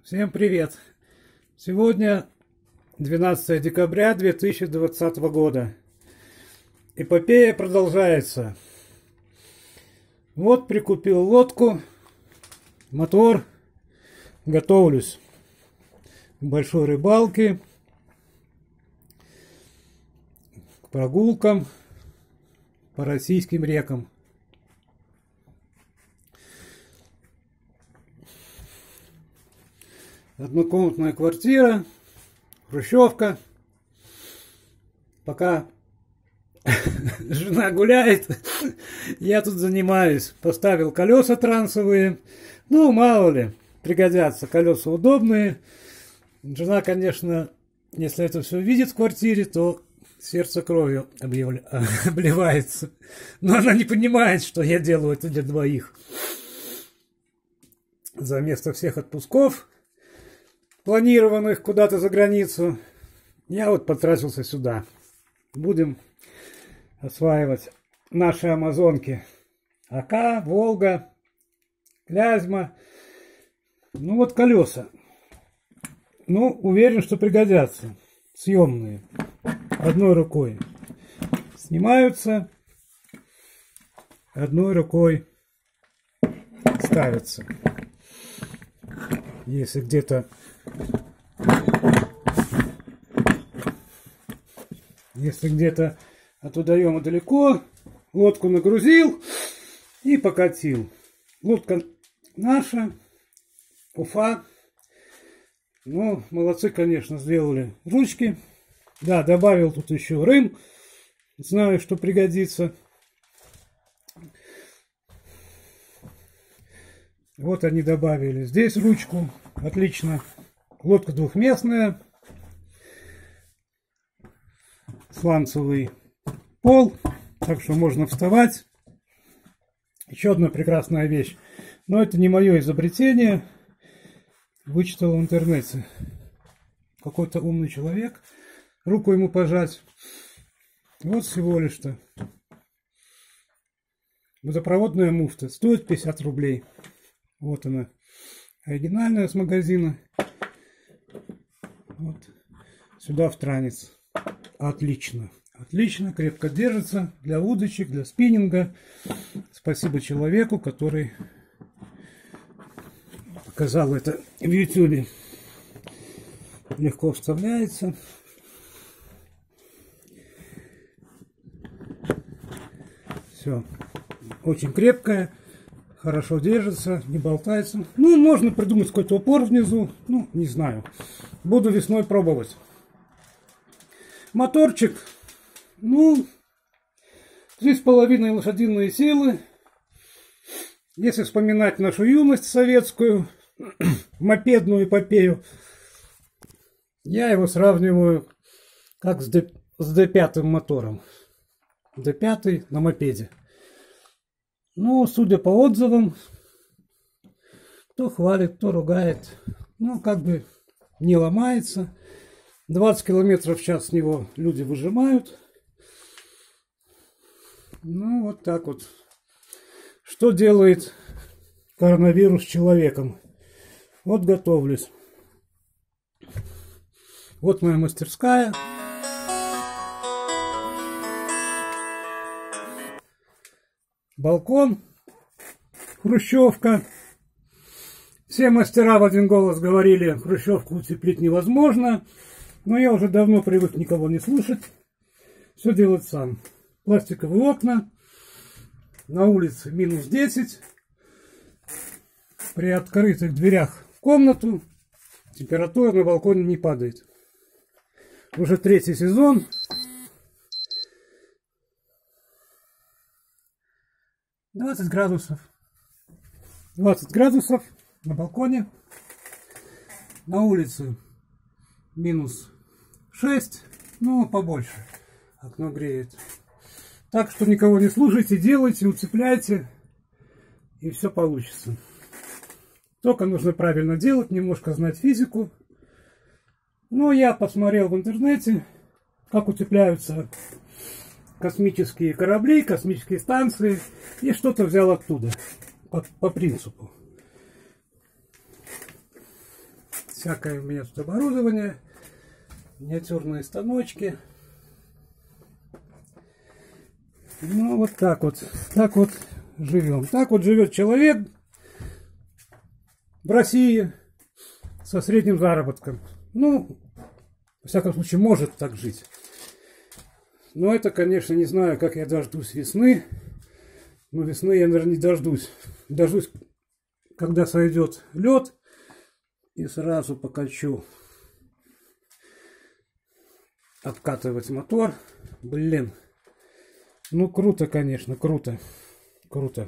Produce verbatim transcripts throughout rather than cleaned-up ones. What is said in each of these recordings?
Всем привет! Сегодня двенадцатое декабря две тысячи двадцатого года. Эпопея продолжается. Вот прикупил лодку, мотор, готовлюсь к большой рыбалке, к прогулкам по российским рекам. Однокомнатная квартира, хрущевка. Пока жена гуляет, я тут занимаюсь. Поставил колеса трансовые. Ну, мало ли, пригодятся. Колеса удобные. Жена, конечно, если это все видит в квартире, то сердце кровью объявля... обливается. Но она не понимает, что я делаю это для двоих. За место всех отпусков, планированных куда-то за границу, я вот потратился сюда. Будем осваивать наши амазонки. Ока, Волга, Клязьма. Ну вот колеса. Ну, уверен, что пригодятся. Съемные. Одной рукой снимаются, одной рукой ставятся. Если где-то Если где-то от водоема далеко, лодку нагрузил и покатил. Лодка наша, Уфа. Ну, молодцы, конечно, сделали ручки. Да, добавил тут еще рым. Знаю, что пригодится. Вот они добавили здесь ручку. Отлично. Лодка двухместная. Сланцевый пол. Так что можно вставать. Еще одна прекрасная вещь. Но это не мое изобретение. Вычитал в интернете. Какой-то умный человек. Руку ему пожать. Вот всего лишь-то. Водопроводная муфта. Стоит пятьдесят рублей. Вот она. Оригинальная с магазина. Вот. Сюда в транец. Отлично. Отлично. Крепко держится. Для удочек, для спиннинга. Спасибо человеку, который показал это в ютубе. Легко вставляется. Все. Очень крепкая. Хорошо держится, не болтается. Ну, можно придумать какой-то упор внизу. Ну, не знаю. Буду весной пробовать. Моторчик. Ну, три с половиной лошадиные силы. Если вспоминать нашу юность советскую, мопедную эпопею, я его сравниваю как с дэ пять мотором. дэ пять на мопеде. Ну, судя по отзывам, кто хвалит, кто ругает, ну, как бы не ломается. двадцать километров в час с него люди выжимают. Ну, вот так вот. Что делает коронавирус с человеком? Вот готовлюсь. Вот моя мастерская. Балкон, хрущевка. Все мастера в один голос говорили, хрущевку утеплить невозможно. Но я уже давно привык никого не слушать. Все делать сам. Пластиковые окна. На улице минус десять. При открытых дверях в комнату температура на балконе не падает. Уже третий сезон. двадцать градусов. двадцать градусов на балконе. На улице минус шесть. Ну, побольше. Окно греет. Так что никого не слушайте, делайте, уцепляйте. И все получится. Только нужно правильно делать, немножко знать физику. Ну, я посмотрел в интернете, как утепляются космические корабли, космические станции, и что-то взял оттуда, по, по принципу. Всякое у меня тут оборудование, миниатюрные станочки. Ну, вот так вот, так вот живем. Так вот живет человек в России со средним заработком. Ну, во всяком случае, может так жить. Но это, конечно, не знаю, как я дождусь весны. Но весны я, наверное, не дождусь. Дождусь, когда сойдет лед, и сразу покачу обкатывать мотор. Блин. Ну, круто, конечно, круто. Круто.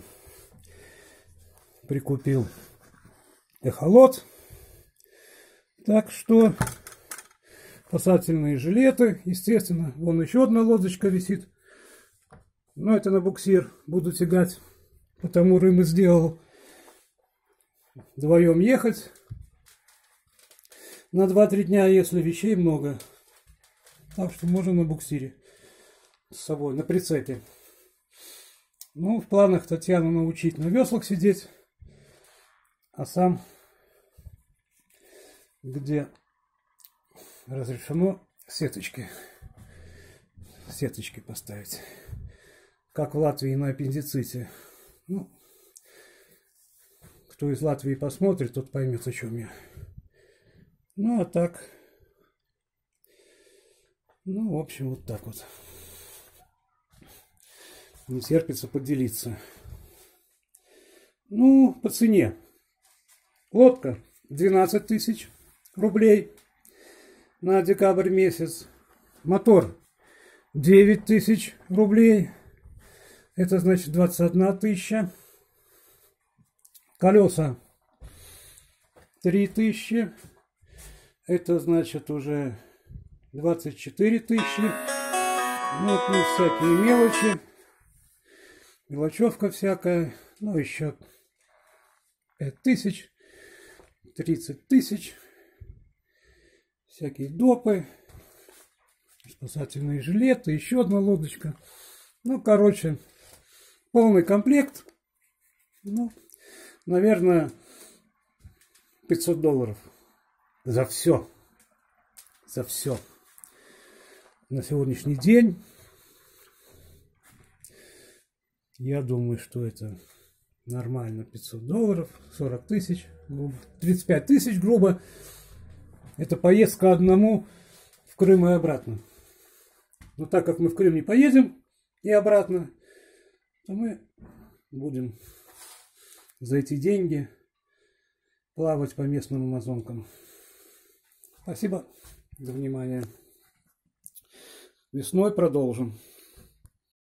Прикупил эхолот. Так что спасательные жилеты, естественно. Вон еще одна лодочка висит. Но это на буксир буду тягать. Потому Рым и сделал. Вдвоем ехать на два-три дня, если вещей много. Так что можно на буксире с собой, на прицепе. Ну, в планах Татьяну научить на веслах сидеть. А сам, где разрешено, сеточки. Сеточки поставить. Как в Латвии на аппендиците. Ну, кто из Латвии посмотрит, тот поймет, о чем я. Ну, а так... Ну, в общем, вот так вот. Не терпится поделиться. Ну, по цене. Лодка двенадцать тысяч рублей на декабрь месяц. Мотор девять тысяч рублей. Это значит двадцать одна тысяча. Колеса три тысячи. Это значит уже двадцать четыре тысячи. Ну, плюс всякие мелочи. Мелочевка всякая. Ну, еще пять тысяч. тридцать тысяч. Всякие допы. Спасательные жилеты. Еще одна лодочка. Ну, короче, полный комплект. Ну, наверное, пятьсот долларов. За все. За все. На сегодняшний день я думаю, что это нормально. пятьсот долларов, сорок тысяч, тридцать пять тысяч, грубо. Это поездка одному в Крым и обратно. Но так как мы в Крым не поедем и обратно, то мы будем за эти деньги плавать по местным амазонкам. Спасибо за внимание. Весной продолжим.